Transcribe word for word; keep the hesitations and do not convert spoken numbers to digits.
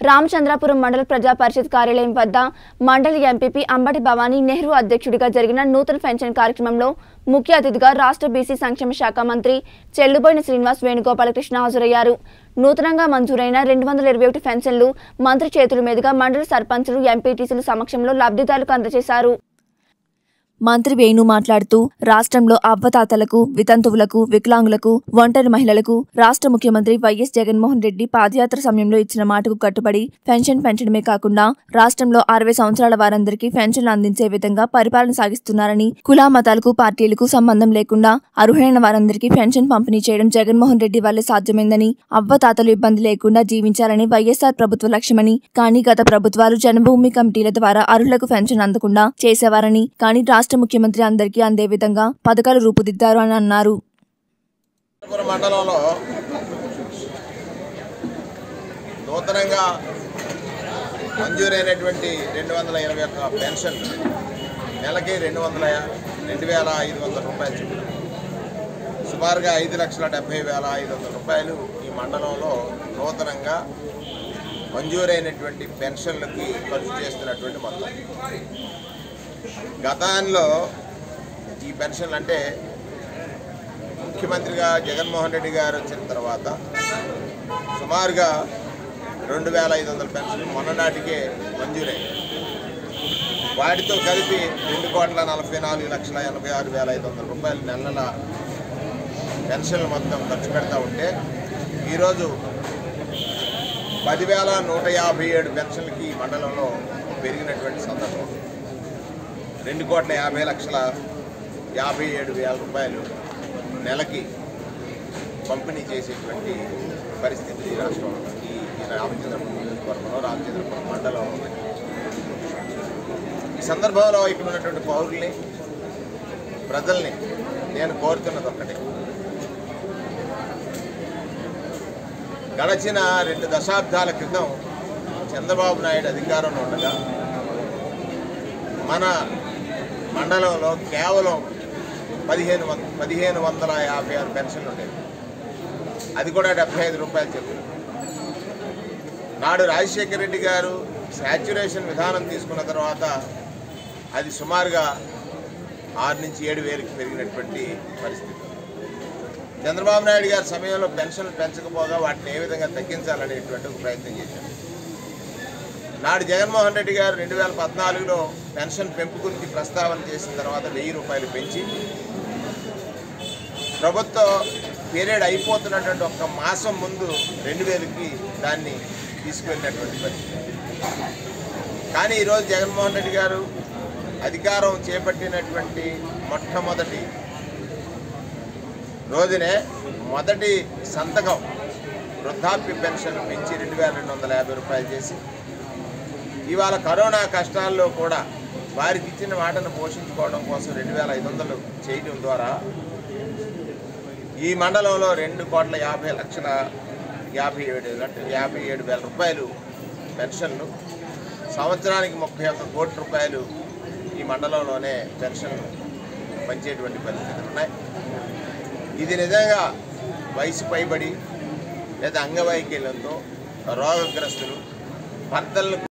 రామచంద్రాపురం మండల ప్రజా పరిషత్ కార్యాలయం వద్ద మండలి ఎంపీపీ అంబటి భవానీ నెహ్రూ అధ్యక్షుడిగా జరిగిన నూతన పెన్షన్ కార్యక్రమంలో ముఖ్య అతిథిగా రాష్ట్ర బీసీ సంక్షేమ శాఖ మంత్రి చెల్లుబోయిన శ్రీనివాస్ వేణుగోపాలకృష్ణ హాజరయ్యారు. నూతనంగా మంజూరైన రెండు వందల ఇరవై ఒకటి పెన్షన్లు మంత్రి చేతుల మీదుగా మండల సర్పంచులు, ఎంపీటీసీల సమక్షంలో లబ్ధిదారులకు అందజేశారు. మంత్రి వేణు మాట్లాడుతూ రాష్ట్రంలో అవ్వతాతలకు, వితంతువులకు, వికలాంగులకు, ఒంటరి మహిళలకు రాష్ట్ర ముఖ్యమంత్రి వైఎస్ జగన్మోహన్ రెడ్డి పాదయాత్ర సమయంలో ఇచ్చిన మాటకు కట్టుబడి పెన్షన్ పెంచడమే కాకుండా రాష్ట్రంలో అరవై సంవత్సరాల వారందరికీ పెన్షన్లు అందించే విధంగా పరిపాలన సాగిస్తున్నారని, కుల మతాలకు, పార్టీలకు సంబంధం లేకుండా అర్హులైన వారందరికీ పెన్షన్ పంపిణీ చేయడం జగన్మోహన్ రెడ్డి వల్లే సాధ్యమైందని, అవ్వతాతలు ఇబ్బంది లేకుండా జీవించాలని వైఎస్ఆర్ ప్రభుత్వ లక్ష్యమని, కానీ గత ప్రభుత్వాలు జన్మభూమి కమిటీల ద్వారా అర్హులకు పెన్షన్ అందకుండా చేసేవారని, కానీ రాష్ట్ర ముఖ్యమంత్రి అందరికీ అందే విధంగా పథకాలు రూపుదిద్దారు అని అన్నారు. మండలంలో నూతనంగా మంజూరైనటువంటి రెండు వందల ఇరవై ఒక్క పెన్షన్ నెలకి రెండు వందల రెండు వేల ఐదు వందల రూపాయలు చెప్పిన సుమారుగా ఐదు లక్షల డెబ్బై వేల ఐదు వందల రూపాయలు ఈ మండలంలో నూతనంగా మంజూరైనటువంటి పెన్షన్లకి ఖర్చు చేస్తున్నటువంటి మొత్తం. గతంలో ఈ పెన్షన్లు అంటే ముఖ్యమంత్రిగా జగన్మోహన్ రెడ్డి గారు వచ్చిన తర్వాత సుమారుగా రెండు వేల ఐదు వందల పెన్షన్లు మొన్ననాటికే మంజూరయ్యాయి. వాటితో కలిపి రెండు కోట్ల నలభై నాలుగు లక్షల ఎనభై ఆరు వేల ఐదు వందల రూపాయలు నెల నెల పెన్షన్లు మొత్తం ఖర్చు పెడతా ఉంటే ఈరోజు పదివేల నూట యాభై ఏడు పెన్షన్లకి ఈ మండలంలో పెరిగినటువంటి సందర్భం. రెండు కోట్ల యాభై లక్షల యాభై ఏడు వేల రూపాయలు నెలకి పంపిణీ చేసేటువంటి పరిస్థితి ఈ రాష్ట్రంలో, ఈ రామచంద్రపురం నియోజకవర్గంలో, రామచంద్రపురం మండలం ఉన్నాయి. ఈ సందర్భంలో ఇక్కడ ఉన్నటువంటి పౌరుల్ని, ప్రజల్ని నేను కోరుతున్నది ఒక్కటే, గడచిన రెండు దశాబ్దాల క్రితం చంద్రబాబు నాయుడు అధికారంలో ఉండగా మన మండలంలో కేవలం పదిహేను వంద పదిహేను వందల యాభై ఆరు పెన్షన్లు ఉండేవి. అది కూడా డెబ్బై ఐదు రూపాయలు చెప్పిన నాడు రాజశేఖర రెడ్డి గారు శాచ్యురేషన్ విధానం తీసుకున్న తర్వాత అది సుమారుగా ఆరు నుంచి ఏడు వేలకు పెరిగినటువంటి పరిస్థితి. చంద్రబాబు నాయుడు గారి సమయంలో పెన్షన్లు పెంచకపోగా వాటిని ఏ విధంగా తగ్గించాలనేటువంటి ఒక ప్రయత్నం చేశారు. నాడు జగన్మోహన్ రెడ్డి గారు రెండు వేల పద్నాలుగులో పెన్షన్ పెంపు గురించి ప్రస్తావన చేసిన తర్వాత వెయ్యి రూపాయలు పెంచి ప్రభుత్వ పీరియడ్ అయిపోతున్నటువంటి ఒక్క మాసం ముందు రెండు వేలకి దాన్ని తీసుకువెళ్ళినటువంటి పరిస్థితి. కానీ ఈరోజు జగన్మోహన్ రెడ్డి గారు అధికారం చేపట్టినటువంటి మొట్టమొదటి రోజునే మొదటి సంతకం వృద్ధాప్య పెన్షన్ పెంచి రెండు వేల రెండు వందల యాభై రూపాయలు చేసి ఇవాళ కరోనా కష్టాల్లో కూడా వారికి ఇచ్చిన మాటను పోషించుకోవడం కోసం రెండు వేల ఐదు వందలు చేయడం ద్వారా ఈ మండలంలో రెండు కోట్ల యాభై లక్షల యాభై ఏడు యాభై ఏడు వేల రూపాయలు పెన్షన్లు, సంవత్సరానికి ముప్పై ఒక్క కోట్ల రూపాయలు ఈ మండలంలోనే పెన్షన్లు పంచేటువంటి పరిస్థితులు ఉన్నాయి. ఇది నిజంగా వయసు పైబడి లేదా అంగవైకల్యంతో రోగగ్రస్తులు, భర్తలను